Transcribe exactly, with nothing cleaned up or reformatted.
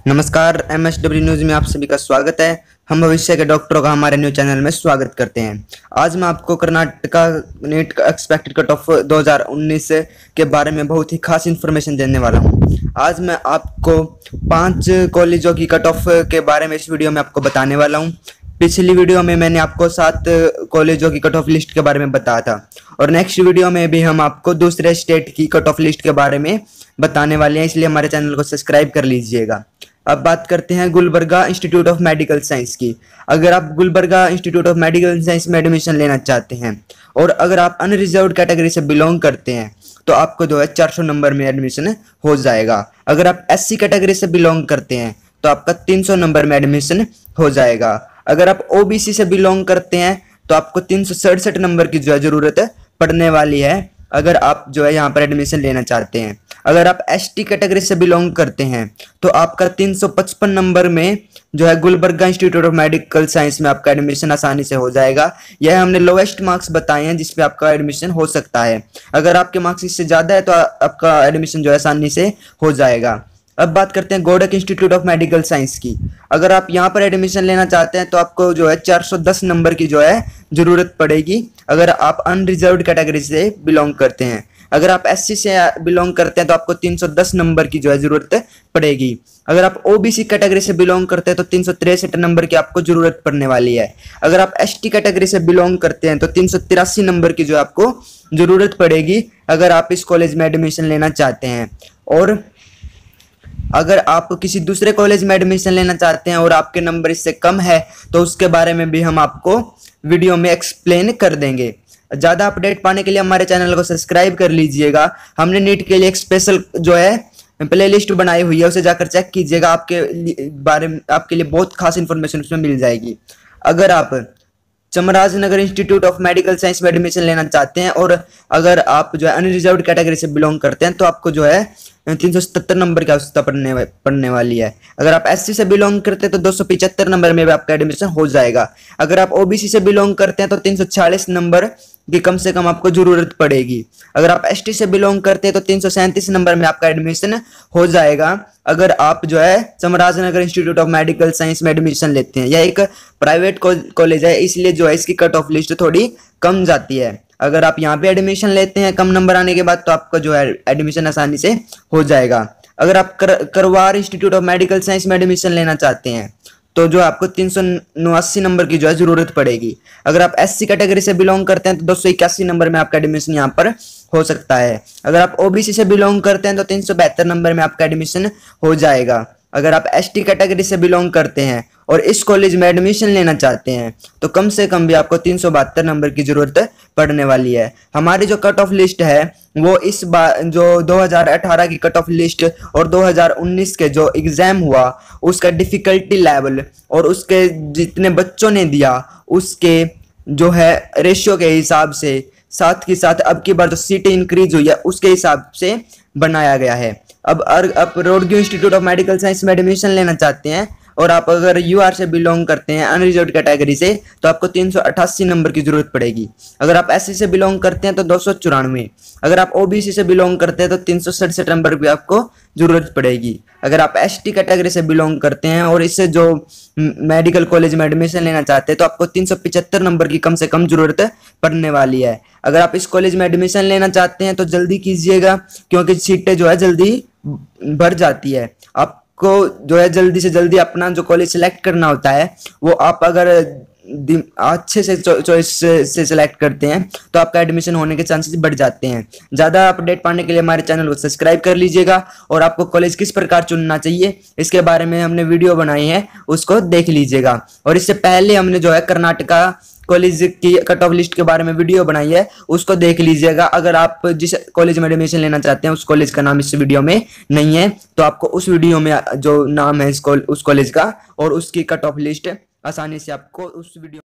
नमस्कार, M S W news में आप सभी का स्वागत है। हम भविष्य के डॉक्टरों का हमारे न्यूज चैनल में स्वागत करते हैं। आज मैं आपको कर्नाटका नीट का एक्सपेक्टेड कट ऑफ दो हज़ार उन्नीस के बारे में बहुत ही खास इन्फॉर्मेशन देने वाला हूं। आज मैं आपको पांच कॉलेजों की कट ऑफ के बारे में इस वीडियो में आपको बताने वाला हूं। पिछली वीडियो में मैंने आपको सात कॉलेजों की कट ऑफ लिस्ट के बारे में बताया था और नेक्स्ट वीडियो में भी हम आपको दूसरे स्टेट की कट ऑफ लिस्ट के बारे में बताने वाले हैं, इसलिए हमारे चैनल को सब्सक्राइब कर लीजिएगा। अब बात करते हैं Gulbarga institute of medical science की। अगर आप Gulbarga institute of medical science में एडमिशन लेना चाहते हैं और अगर आप अनरिजर्व्ड कैटेगरी से बिलोंग करते हैं तो आपको जो है चार सौ नंबर में एडमिशन हो जाएगा। अगर आप एससी कैटेगरी से बिलोंग करते हैं तो आपका तीन सौ नंबर में एडमिशन हो जाएगा। अगर आप ओबीसी से बिलोंग करते हैं तो आपको तीन सौ सड़सठ नंबर की जो है जरूरत पड़ने वाली है अगर आप जो है यहाँ पर एडमिशन लेना चाहते हैं। अगर आप एसटी कैटेगरी से बिलोंग करते हैं तो आपका तीन सौ पचपन नंबर में जो है Gulbarga institute of medical science में आपका एडमिशन आसानी से हो जाएगा। यह हमने लोएस्ट मार्क्स बताए हैं जिसपे आपका एडमिशन हो सकता है। अगर आपके मार्क्स इससे ज़्यादा है तो आपका एडमिशन जो है आसानी से हो जाएगा। अब बात करते हैं Gadag institute of medical science की। अगर आप यहाँ पर एडमिशन लेना चाहते हैं तो आपको जो है चार सौ दस नंबर की जो है जरूरत पड़ेगी अगर आप अनरिजर्व्ड कैटेगरी से बिलोंग करते हैं। अगर आप एससी से बिलोंग करते हैं तो आपको तीन सौ दस नंबर की जो है जरूरत पड़ेगी। अगर आप ओबीसी कैटेगरी से बिलोंग करते हैं तो तीन सौ तिरसठ नंबर की आपको जरूरत पड़ने वाली है। अगर आप एसटी कैटेगरी से बिलोंग करते हैं तो तीन सौ तिरासी नंबर की जो आपको जरूरत पड़ेगी अगर आप इस कॉलेज में एडमिशन लेना चाहते हैं। और अगर आप किसी दूसरे कॉलेज में एडमिशन लेना चाहते हैं और आपके नंबर इससे कम है तो उसके बारे में भी हम आपको वीडियो में एक्सप्लेन कर देंगे। ज़्यादा अपडेट पाने के लिए हमारे चैनल को सब्सक्राइब कर लीजिएगा। हमने नीट के लिए एक स्पेशल जो है प्ले लिस्ट बनाई हुई है, उसे जाकर चेक कीजिएगा। आपके बारे में आपके लिए बहुत खास इन्फॉर्मेशन उसमें मिल जाएगी। अगर आप Chamarajanagar institute of medical science में एडमिशन लेना चाहते हैं और अगर आप जो है अनरिजर्व्ड कैटेगरी से बिलोंग करते हैं तो आपको जो है तीन सौ सत्तर नंबर की आवश्यकता पड़ने पड़ने वाली है। अगर आप एससी से बिलोंग करते हैं तो दो सौ पिचहत्तर नंबर में भी आपका एडमिशन हो जाएगा। अगर आप ओबीसी से बिलोंग करते हैं तो तीन सौ छियालीस नंबर की कम से कम आपको जरूरत पड़ेगी। अगर आप एसटी से बिलोंग करते हैं तो तीन सौ सैंतीस नंबर में आपका एडमिशन हो जाएगा अगर आप जो है Chamarajanagar institute of medical science में एडमिशन लेते हैं। यह एक प्राइवेट कॉलेज है, इसलिए जो है इसकी कट ऑफ लिस्ट थोड़ी कम जाती है। अगर आप यहाँ पे एडमिशन लेते हैं कम नंबर आने के बाद तो आपका जो है एडमिशन आसानी से हो जाएगा। अगर आप कर, Karwar institute of medical science में एडमिशन लेना चाहते हैं तो जो आपको तीन सौ नवासी नंबर की जो है जरूरत पड़ेगी। अगर आप एससी कैटेगरी से बिलोंग करते हैं तो दो सौ इक्यासी नंबर में आपका एडमिशन यहाँ पर हो सकता है। अगर आप ओबीसी से बिलोंग करते हैं तो तीन सौ बहत्तर नंबर में आपका एडमिशन हो जाएगा। अगर आप एसटी कैटेगरी से बिलोंग करते हैं और इस कॉलेज में एडमिशन लेना चाहते हैं तो कम से कम भी आपको तीन सौ बहत्तर नंबर की जरूरत पड़ने वाली है। हमारी जो कट ऑफ लिस्ट है वो इस बार जो दो हज़ार अठारह की कट ऑफ लिस्ट और दो हज़ार उन्नीस के जो एग्जाम हुआ उसका डिफिकल्टी लेवल और उसके जितने बच्चों ने दिया उसके जो है रेशियो के हिसाब से, साथ ही साथ अब की बार जो सीटें इंक्रीज हुई है उसके हिसाब से बनाया गया है। अब आप रोडग्यू इंस्टीट्यूट ऑफ मेडिकल साइंस में एडमिशन लेना चाहते हैं और आप अगर यूआर से बिलोंग करते हैं अनरिजर्व्ड कैटेगरी से तो आपको तीन सौ अट्ठासी नंबर की जरूरत पड़ेगी। अगर आप एससी से बिलोंग करते हैं तो दो सौ चौरानवे। अगर आप ओबीसी से बिलोंग करते हैं तो तीन सौ सड़सठ नंबर की आपको जरूरत पड़ेगी। अगर आप एसटी कैटेगरी से बिलोंग करते हैं और इससे जो मेडिकल कॉलेज में एडमिशन लेना चाहते हैं तो आपको तीन सौ पिचहत्तर नंबर की कम से कम जरूरत पड़ने वाली है। अगर आप इस कॉलेज में एडमिशन लेना चाहते हैं तो जल्दी कीजिएगा क्योंकि सीटें जो है जल्दी भर जाती है। आप को जो है जल्दी से जल्दी अपना जो कॉलेज सिलेक्ट करना होता है वो आप अगर अच्छे से चॉइस से सिलेक्ट करते हैं तो आपका एडमिशन होने के चांसेस बढ़ जाते हैं। ज़्यादा अपडेट पाने के लिए हमारे चैनल को सब्सक्राइब कर लीजिएगा और आपको कॉलेज किस प्रकार चुनना चाहिए इसके बारे में हमने वीडियो बनाई है, उसको देख लीजिएगा। और इससे पहले हमने जो है कर्नाटका कॉलेज की कट ऑफ लिस्ट के बारे में वीडियो बनाई है, उसको देख लीजिएगा। अगर आप जिस कॉलेज में एडमिशन लेना चाहते हैं उस कॉलेज का नाम इस वीडियो में नहीं है तो आपको उस वीडियो में जो नाम है इस उस कॉलेज का और उसकी कट ऑफ लिस्ट आसानी से आपको उस वीडियो